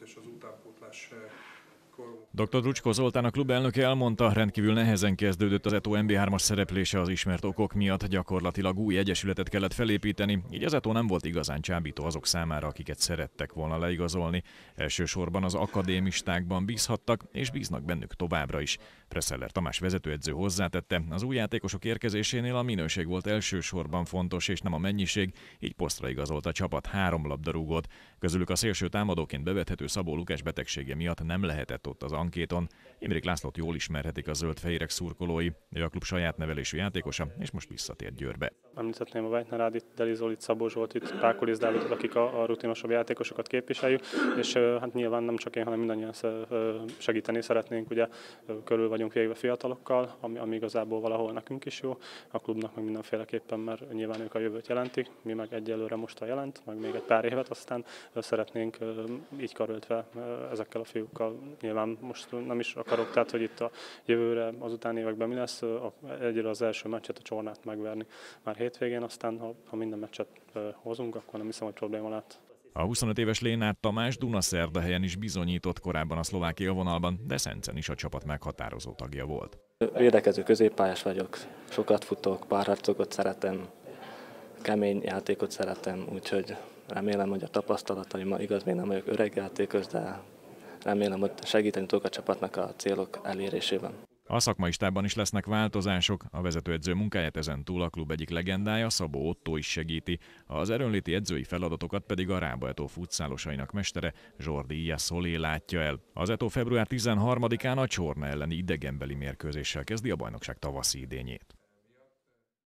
és az utánpótlás korunk. Dr. Drucskó Zoltán, a klub elnöke elmondta, rendkívül nehezen kezdődött az ETO MB3-as szereplése az ismert okok miatt, gyakorlatilag új egyesületet kellett felépíteni, így az ETO nem volt igazán csábító azok számára, akiket szerettek volna leigazolni. Elsősorban az akadémistákban bízhattak, és bíznak bennük továbbra is. Presseller Tamás vezetőedző hozzátette, az új játékosok érkezésénél a minőség volt elsősorban fontos, és nem a mennyiség, így posztra igazolt a csapat 3 labdarúgót. Közülük a szélső támadóként bevethető Szabó Lukás betegsége miatt nem lehetett ott az ankéton. Imrék Lászlót jól ismerhetik a zöld-fehérek szurkolói, ő a klub saját nevelésű játékosa, és most visszatért Győrbe. Említetném a Weitner Ádit, Deli Zolit, Szabó Zsoltit, Pákolis Dávidot, akik a rutinosabb játékosokat képviseljük, és hát nyilván nem csak én, hanem mindannyian segíteni szeretnénk, ugye körül vagyunk végve fiatalokkal, ami igazából valahol nekünk is jó, a klubnak meg mindenféleképpen, mert nyilván ők a jövőt jelentik, mi meg egyelőre most a jelent, meg még egy pár évet, aztán szeretnénk így karöltve ezekkel a fiúkkal. Nyilván most nem is akarok, tehát hogy itt a jövőre, az utáni években mi lesz, egyre az első meccset, a Csornát megverni már hétvégén, aztán ha minden meccset hozunk, akkor nem hiszem, hogy probléma lett. A 25 éves Lénárd Tamás Dunaszerdahelyen is bizonyított korábban a Szlovákia vonalban, de Szencen is a csapat meghatározó tagja volt. Védekező középpályás vagyok, sokat futok, párharcokat szeretem, kemény játékot szeretem, úgyhogy remélem, hogy a tapasztalataim, igaz, még nem vagyok öreg játékos, de remélem, hogy segíteni tudok a csapatnak a célok elérésében. A szakmai stábban is lesznek változások, a vezetőedző munkáját ezen túl a klub egyik legendája, Szabó Ottó is segíti, az erőnléti edzői feladatokat pedig a Rába ETO futszálosainak mestere Jordi Iasszolé látja el. Az ETO február 13-án a Csorna elleni idegenbeli mérkőzéssel kezdi a bajnokság tavaszi idényét.